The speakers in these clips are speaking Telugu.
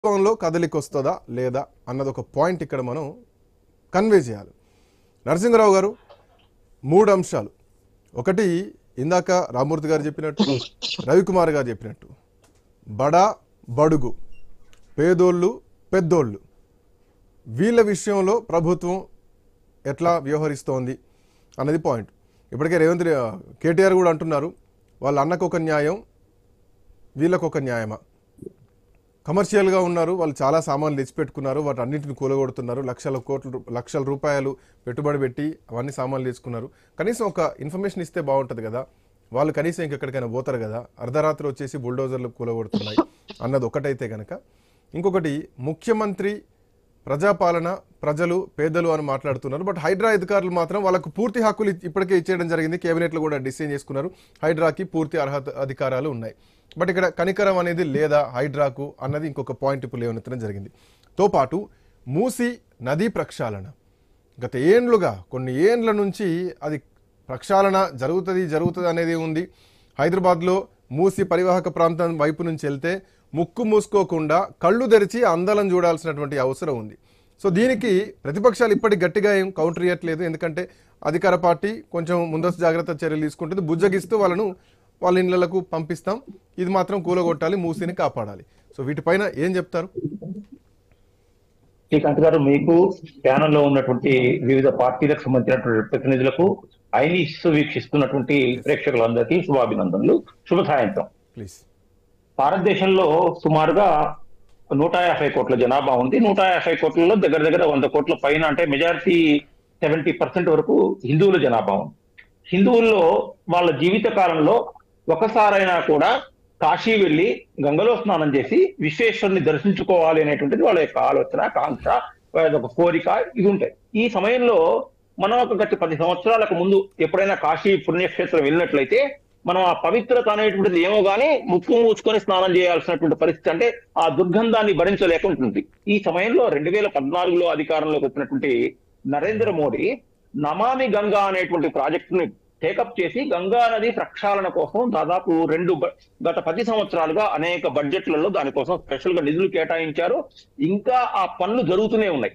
ప్రభుత్వంలో కదలిక వస్తుందా లేదా అన్నది ఒక పాయింట్ ఇక్కడ మనం కన్వే చేయాలి. నరసింహరావు గారు 3 అంశాలు. ఒకటి ఇందాక రామూర్తి గారు చెప్పినట్టు, రవికుమార్ గారు చెప్పినట్టు, బడా బడుగు, పేదోళ్ళు పెద్దోళ్ళు, వీళ్ళ విషయంలో ప్రభుత్వం ఎట్లా వ్యవహరిస్తోంది అన్నది పాయింట్. ఇప్పటికే కేటీఆర్ కూడా అంటున్నారు, వాళ్ళ అన్నకు ఒక న్యాయం, వీళ్ళకు ఒక న్యాయమా? కమర్షియల్గా ఉన్నారు, వాళ్ళు చాలా సామాన్లు తెచ్చిపెట్టుకున్నారు, వాటి అన్నింటిని కూలగొడుతున్నారు, లక్షల రూపాయలు పెట్టుబడి పెట్టి అవన్నీ సామాన్లు తెచ్చుకున్నారు. కనీసం ఒక ఇన్ఫర్మేషన్ ఇస్తే బాగుంటుంది కదా, వాళ్ళు కనీసం ఇంకెక్కడికైనా పోతారు కదా, అర్ధరాత్రి వచ్చేసి బుల్డోజర్లు కూలగొడుతున్నాయి అన్నది ఒకటైతే కనుక, ఇంకొకటి ముఖ్యమంత్రి ప్రజాపాలన ప్రజలు పేదలు అని మాట్లాడుతున్నారు. బట్ హైడ్రా అధికారులు మాత్రం వాళ్ళకు పూర్తి హక్కులు ఇప్పటికే ఇచ్చేయడం జరిగింది. కేబినెట్లో కూడా డిసైడ్ చేసుకున్నారు, హైడ్రాకి పూర్తి అర్హత అధికారాలు ఉన్నాయి. బట్ ఇక్కడ కనికరం అనేది లేదా హైడ్రాకు అన్నది ఇంకొక పాయింట్ ఇప్పుడు లేవనెత్తడం జరిగింది. తో పాటు మూసి నదీ ప్రక్షాళన గత ఏండ్లుగా కొన్ని ఏండ్ల నుంచి అది ప్రక్షాళన జరుగుతుంది అనేది ఉంది. హైదరాబాద్లో మూసి పరివాహక ప్రాంతం వైపు నుంచి వెళ్తే ముక్కు మూసుకోకుండా కళ్ళు తెరిచి అందలం చూడాల్సినటువంటి అవసరం ఉంది. సో దీనికి ప్రతిపక్షాలు ఇప్పటికి గట్టిగా ఏం కౌంటర్ ఇవ్వట్లేదు, ఎందుకంటే అధికార పార్టీ కొంచెం ముందస్తు జాగ్రత్త చర్యలు తీసుకుంటుంది, బుజ్జగిస్తూ వాళ్ళ ఇళ్లకు పంపిస్తాం, ఇది మాత్రం కూలగొట్టాలి, మూసిని కాపాడాలి. సో వీటిపైన ఏం చెప్తారు? శ్రీకాంత్ గారు, మీకు ప్యానెల్లో ఉన్నటువంటి వివిధ పార్టీలకు సంబంధించినటువంటి ప్రతినిధులకు, ఐనిస్ వీక్షిస్తున్నటువంటి ప్రేక్షకులందరికీ శుభాభినందనలు, శుభ సాయంత్రం. ప్లీజ్. భారతదేశంలో సుమారుగా 150 కోట్ల జనాభా ఉంది. 150 కోట్లలో దగ్గర 100 కోట్ల పైన, అంటే మెజారిటీ 70% వరకు హిందువుల జనాభా ఉంది. హిందువుల్లో వాళ్ళ జీవిత కాలంలో ఒకసారైనా కూడా కాశీ వెళ్ళి గంగలో స్నానం చేసి విశ్వేశ్వరుని దర్శించుకోవాలి అనేటువంటిది వాళ్ళ యొక్క ఆలోచన, కాంక్ష, వాళ్ళ యొక్క కోరిక, ఇది ఉంటాయి. ఈ సమయంలో మనం గత 10 సంవత్సరాలకు ముందు ఎప్పుడైనా కాశీ పుణ్యక్షేత్రం వెళ్ళినట్లయితే మనం ఆ పవిత్రత అనేటువంటిది ఏమో గానీ ముక్కు మూసుకొని స్నానం చేయాల్సినటువంటి పరిస్థితి, అంటే ఆ దుర్గంధాన్ని భరించలేక ఉంటుంది. ఈ సమయంలో 2014లో అధికారంలోకి వచ్చినటువంటి నరేంద్ర మోడీ నమామి గంగా అనేటువంటి ప్రాజెక్టుని టేకప్ చేసి గంగా నది ప్రక్షాళన కోసం దాదాపు గత 10 సంవత్సరాలుగా అనేక బడ్జెట్లలో దానికోసం స్పెషల్ గా నిధులు కేటాయించారు. ఇంకా ఆ పనులు జరుగుతూనే ఉన్నాయి.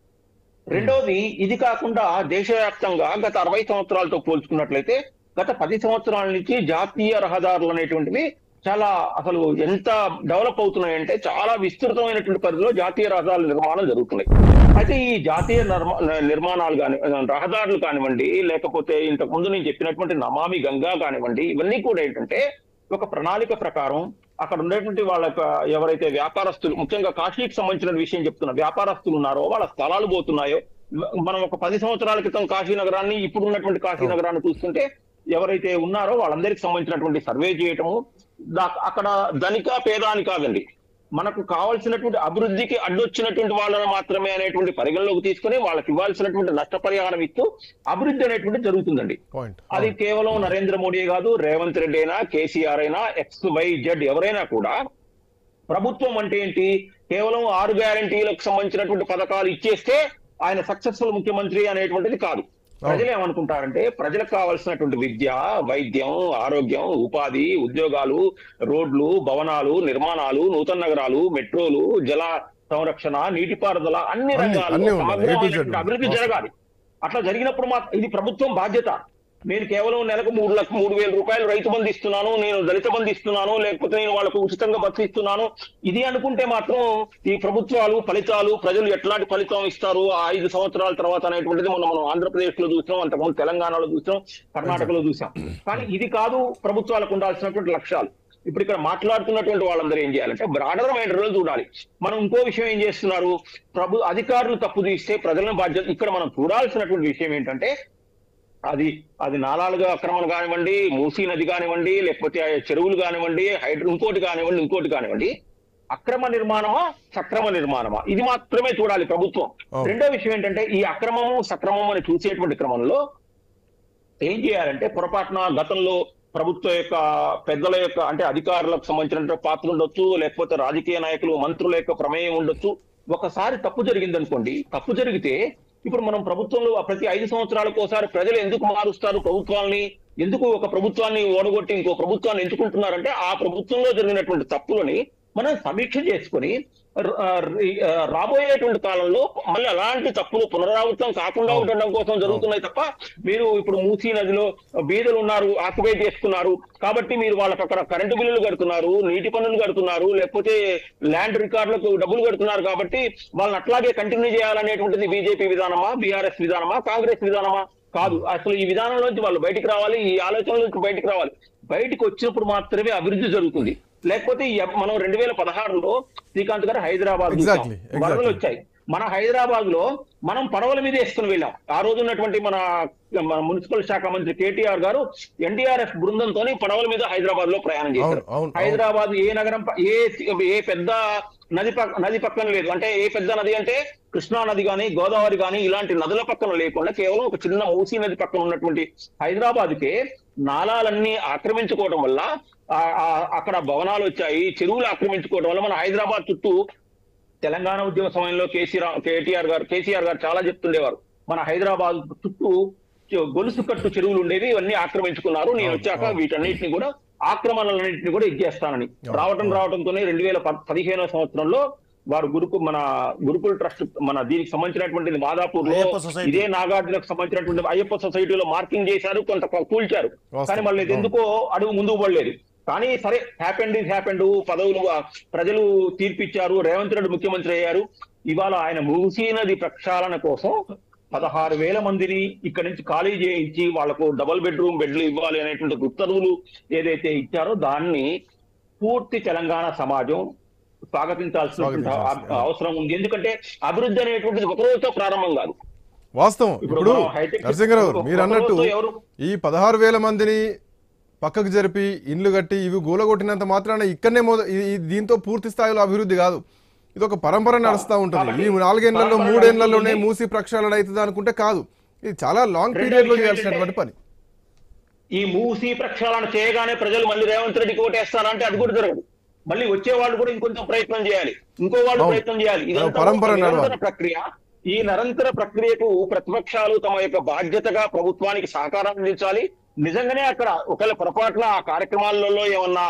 రెండోది, ఇది కాకుండా దేశవ్యాప్తంగా గత 60 సంవత్సరాలతో పోల్చుకున్నట్లయితే గత 10 సంవత్సరాల నుంచి జాతీయ రహదారులు అనేటువంటివి చాలా అసలు ఎంత డెవలప్ అవుతున్నాయంటే చాలా విస్తృతమైనటువంటి పరిధిలో జాతీయ రహదారుల నిర్మాణం జరుగుతున్నాయి. అయితే ఈ జాతీయ నిర్మాణాలు రహదారులు కానివ్వండి, లేకపోతే ఇంతకు ముందు నేను చెప్పినటువంటి నమామి గంగా కానివ్వండి, ఇవన్నీ కూడా ఏంటంటే ఒక ప్రణాళిక ప్రకారం అక్కడ ఉండేటువంటి వాళ్ళ ఎవరైతే వ్యాపారస్తులు, ముఖ్యంగా కాశీకి సంబంధించిన విషయం చెప్తున్న వ్యాపారస్తులు ఉన్నారో వాళ్ళ స్థలాలు పోతున్నాయో, మనం ఒక 10 సంవత్సరాల క్రితం కాశీ నగరాన్ని, ఇప్పుడు ఉన్నటువంటి కాశీ నగరాన్ని చూస్తుంటే ఎవరైతే ఉన్నారో వాళ్ళందరికీ సంబంధించినటువంటి సర్వే చేయటము, అక్కడ ధనిక పేద అని కాదండి, మనకు కావాల్సినటువంటి అభివృద్ధికి అడ్డొచ్చినటువంటి వాళ్ళని మాత్రమే అనేటువంటి పరిగణలోకి తీసుకుని వాళ్ళకి ఇవ్వాల్సినటువంటి నష్టపరిహారం ఇస్తూ అభివృద్ధి అనేటువంటి జరుగుతుందండి. అది కేవలం నరేంద్ర మోడీ కాదు, రేవంత్ రెడ్డి అయినా, కేసీఆర్ అయినా, XYZ ఎవరైనా కూడా, ప్రభుత్వం అంటే ఏంటి, కేవలం 6 గ్యారంటీలకు సంబంధించినటువంటి పథకాలు ఇచ్చేస్తే ఆయన సక్సెస్ఫుల్ ముఖ్యమంత్రి అనేటువంటిది కాదు. ప్రజలు ఏమనుకుంటారంటే ప్రజలకు కావాల్సినటువంటి విద్య, వైద్యం, ఆరోగ్యం, ఉపాధి, ఉద్యోగాలు, రోడ్లు, భవనాలు, నిర్మాణాలు, నూతన నగరాలు, మెట్రోలు, జల సంరక్షణ, నీటిపారుదల, అన్ని రంగాల్లో సమగ్రమైనటువంటి అభివృద్ధి జరగాలి. అట్లా జరిగినప్పుడు ఇది ప్రభుత్వం బాధ్యత. నేను కేవలం నెలకు 3,00,000 రూపాయలు రైతు బంధు ఇస్తున్నాను, నేను దళిత బంధు ఇస్తున్నాను, లేకపోతే నేను వాళ్ళకు ఉచితంగా బస్సు ఇస్తున్నాను, ఇది అనుకుంటే మాత్రం ఈ ప్రభుత్వాలు ఫలితాలు, ప్రజలు ఎట్లాంటి ఫలితం ఇస్తారు ఆ 5 సంవత్సరాల తర్వాత అనేటువంటిది మనం ఆంధ్రప్రదేశ్ లో చూసాం, అంతకుముందు తెలంగాణలో చూసాం, కర్ణాటకలో చూసాం. కానీ ఇది కాదు ప్రభుత్వాలకు ఉండాల్సినటువంటి లక్ష్యాలు. ఇప్పుడు ఇక్కడ మాట్లాడుతున్నటువంటి వాళ్ళందరూ ఏం చేయాలంటే బ్రాడర్ మైండ్లో చూడాలి. మనం ఇంకో విషయం ఏం చేస్తున్నారు, అధికారులు తప్పు తీస్తే ప్రజలను బాధ్యత. ఇక్కడ మనం చూడాల్సినటువంటి విషయం ఏంటంటే అది నాలాలుగా అక్రమం కానివ్వండి, మూసీ నది కానివ్వండి, లేకపోతే చెరువులు కానివ్వండి, ఇంకోటి కానివ్వండి, అక్రమ నిర్మాణమా సక్రమ నిర్మాణమా, ఇది మాత్రమే చూడాలి ప్రభుత్వం. రెండో విషయం ఏంటంటే ఈ అక్రమము సక్రమం అని చూసేటువంటి క్రమంలో ఏం చేయాలంటే, పొరపాటున గతంలో ప్రభుత్వ యొక్క పెద్దల యొక్క, అంటే అధికారులకు సంబంధించిన పాత్ర ఉండొచ్చు, లేకపోతే రాజకీయ నాయకులు, మంత్రుల యొక్క ప్రమేయం ఉండొచ్చు. ఒకసారి తప్పు జరిగిందనుకోండి, తప్పు జరిగితే ఇప్పుడు మనం ప్రభుత్వంలో ప్రతి 5 సంవత్సరాలకు ఒకసారి ప్రజలు ఎందుకు మారుస్తారు ప్రభుత్వాన్ని, ఎందుకు ఒక ప్రభుత్వాన్ని ఓడగొట్టి ఇంకో ప్రభుత్వాన్ని ఎంచుకుంటున్నారంటే ఆ ప్రభుత్వంలో జరిగినటువంటి తప్పులని మనం సమీక్ష చేసుకొని రాబోయేటువంటి కాలంలో మళ్ళీ అలాంటి తప్పులు పునరావృతం కాకుండా అవును. ఉండడం కోసం జరుగుతున్నాయి తప్ప మీరు ఇప్పుడు మూసీ నదిలో బీదలు ఉన్నారు, ఆక్యుపై చేసుకున్నారు కాబట్టి మీరు వాళ్ళకి అక్కడ కరెంటు బిల్లులు కడుతున్నారు, నీటి పన్నులు కడుతున్నారు, లేకపోతే ల్యాండ్ రికార్డులకు డబ్బులు కడుతున్నారు కాబట్టి వాళ్ళని అట్లాగే కంటిన్యూ చేయాలనేటువంటిది బీజేపీ విధానమా, బీఆర్ఎస్ విధానమా, కాంగ్రెస్ విధానమా? కాదు. అసలు ఈ విధానంలోంచి వాళ్ళు బయటికి రావాలి, ఈ ఆలోచనల నుంచి బయటికి రావాలి. బయటికి వచ్చినప్పుడు మాత్రమే అభివృద్ధి జరుగుతుంది. లేకపోతే మనం 2016లో శ్రీకాంత్ గారు హైదరాబాద్ Exactly. వరదలు వచ్చాయి. మన హైదరాబాద్ లో మనం పడవల మీద వేసుకుని వెళ్ళాం. ఆ రోజు ఉన్నటువంటి మన మున్సిపల్ శాఖ మంత్రి కేటీఆర్ గారు ఎన్డీఆర్ఎఫ్ బృందంతో పడవల మీద హైదరాబాద్ లో ప్రయాణం చేశారు. హైదరాబాద్ ఏ నగరం ఏ పెద్ద నది పక్కన లేదు. అంటే ఏ పెద్ద నది అంటే కృష్ణా నది కానీ, గోదావరి కానీ ఇలాంటి నదుల పక్కన లేకుండా కేవలం ఒక చిన్న మూసీ నది పక్కన ఉన్నటువంటి హైదరాబాద్కే నాలాలన్నీ ఆక్రమించుకోవడం వల్ల అక్కడ భవనాలు వచ్చాయి, చెరువులు ఆక్రమించుకోవడం వల్ల మన హైదరాబాద్ చుట్టూ తెలంగాణ ఉద్యమ సమయంలో కేసీఆర్ గారు చాలా చెప్తుండేవారు, మన హైదరాబాద్ చుట్టూ గొలుసు కట్టు చెరువులు ఉండేవి, ఇవన్నీ ఆక్రమించుకున్నారు, నేను వచ్చాక వీటన్నిటిని కూడా ఆక్రమణలన్నింటినీ కూడా ఇచ్చేస్తానని రావడంతోనే 2015వ సంవత్సరంలో వారు మన గురుకుల్ ట్రస్ట్ మన దీనికి సంబంధించినటువంటి మాదాపూర్ లో ఇదే నాగార్జునకు సంబంధించినటువంటి అయ్యప్ప సొసైటీలో మార్కింగ్ చేశారు, కొంత కూల్చారు. కానీ మళ్ళీ ఎందుకో అడుగు ముందుకు పడలేదు. కానీ సరే, హ్యాపెండ్ పదవులు ప్రజలు తీర్పిచ్చారు, రేవంత్ రెడ్డి ముఖ్యమంత్రి అయ్యారు. ఇవాళ ఆయన మూసీ నది ప్రక్షాళన కోసం 16,000 మందిని ఇక్కడ నుంచి ఖాళీ చేయించి వాళ్లకు డబుల్ బెడ్లు ఇవ్వాలి అనేటువంటి ఉత్తర్వులు ఏదైతే ఇచ్చారో దాన్ని పూర్తి తెలంగాణ సమాజం స్వాగతించాల్సిన అవసరం ఉంది. ఎందుకంటే అభివృద్ధి అనేటువంటిది ఒక రోజుతో ప్రారంభం కాదు. వాస్తవం. ఇప్పుడు నరసింహరావు మీరు అన్నట్టు ఈ 16,000 మందిని పక్కకు జరిపి ఇండ్లు కట్టి ఇవి గూలగొట్టినంత మాత్రాన ఇక్కడనే దీంతో పూర్తి స్థాయిలో అభివృద్ధి కాదు. ఇది ఒక పరంపర నడుస్తూ ఉంటుంది. ఈ 4 ఏళ్లలో 3 ఏళ్లలోనే మూసి ప్రక్షాళన అవుతుంది అనుకుంటే కాదు. ఇది చాలా లాంగ్ పీరియడ్ లో చేయాల్సినటువంటి పని. ఈ మూసి ప్రక్షాళన చేయగానే ప్రజలు మళ్ళీ రేవంత్ రెడ్డికి ఓటేస్తారంటే అది కూడా జరగదు. మళ్ళీ వచ్చే వాళ్ళు కూడా ఇంకొంచెం ప్రయత్నం చేయాలి, ఇంకో వాళ్ళు ప్రయత్నం చేయాలి. నిరంతర ప్రక్రియ. ఈ నిరంతర ప్రక్రియకు ప్రతిపక్షాలు తమ యొక్క బాధ్యతగా ప్రభుత్వానికి సహకారం అందించాలి. నిజంగానే అక్కడ ఒకవేళ పొరపాటున ఆ కార్యక్రమాలలో ఏమన్నా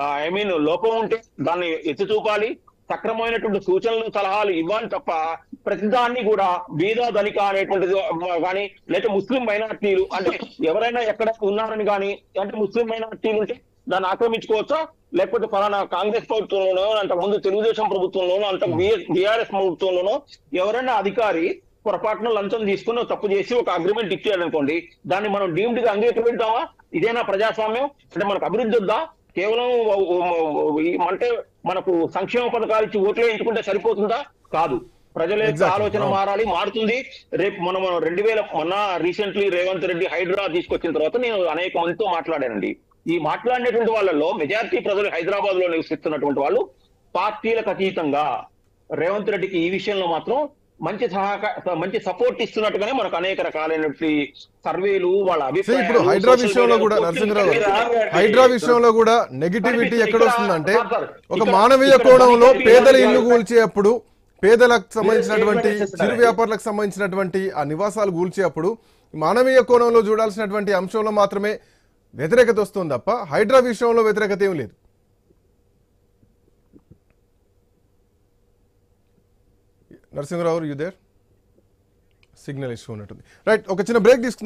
లోపం ఉంటే దాన్ని ఎత్తి చూపాలి, సక్రమమైనటువంటి సూచనలు సలహాలు ఇవ్వాలి తప్ప ప్రతిదాన్ని కూడా బీద ధనిక అనేటువంటిది కానీ, లేకపోతే ముస్లిం మైనార్టీలు అంటే ఎవరైనా ఎక్కడ ఉన్నారని కానీ, అంటే ముస్లిం మైనార్టీలు ఉంటే దాన్ని ఆక్రమించుకోవచ్చా, లేకపోతే ఫలానా కాంగ్రెస్ ప్రభుత్వంలోనో, అంతకుముందు తెలుగుదేశం ప్రభుత్వంలోనో, అంత బీఆర్ఎస్ ప్రభుత్వంలోనో ఎవరైనా అధికారి పొరపాటున లంచం తీసుకుని తప్పు చేసి ఒక అగ్రిమెంట్ ఇచ్చాడు అనుకోండి, దాన్ని మనం డీమ్డ్ గా అంగీకరిద్దామా? ఇదేనా ప్రజాస్వామ్యం? అంటే మనకు అభివృద్ధి వద్దా? కేవలం అంటే మనకు సంక్షేమ పథకాలు ఇచ్చి ఓట్లు వేయించుకుంటే సరిపోతుందా? కాదు. ప్రజల యొక్క ఆలోచన మారుతుంది. రేపు మనం మొన్న రీసెంట్లీ రేవంత్ రెడ్డి హైడ్రా తీసుకొచ్చిన తర్వాత నేను అనేక మందితో మాట్లాడానండి. ఈ మాట్లాడినటువంటి వాళ్ళలో మెజారిటీ ప్రజలు హైదరాబాద్ లో నివసిస్తున్నటువంటి వాళ్ళు పార్టీలకు అతీతంగా రేవంత్ రెడ్డికి ఈ విషయంలో మాత్రం మంచి సపోర్ట్ ఇస్తున్నట్టుగానే మనకు అనేక రకాలైనటువంటి సర్వేలు వాళ్ళ అభిప్రాయం. ఇప్పుడు హైడ్రా విషయంలో కూడా నరసింహరావు హైడ్రా విషయంలో కూడా నెగిటివిటీ ఎక్కడ వస్తుందంటే, ఒక మానవీయ కోణంలో పేదల ఇల్లు కూల్చేటప్పుడు, పేదలకు సంబంధించినటువంటి చిరు వ్యాపారులకు సంబంధించినటువంటి ఆ నివాసాలు కూల్చేటప్పుడు మానవీయ కోణంలో చూడాల్సినటువంటి అంశంలో మాత్రమే వ్యతిరేకత వస్తుంది తప్ప హైడ్రా విషయంలో వ్యతిరేకత ఏం లేదు. Narasimha Rao you there? Signal issue ఉన్నట్టుంది. రైట్, ఒక చిన్న బ్రేక్ తీసుకుందాం.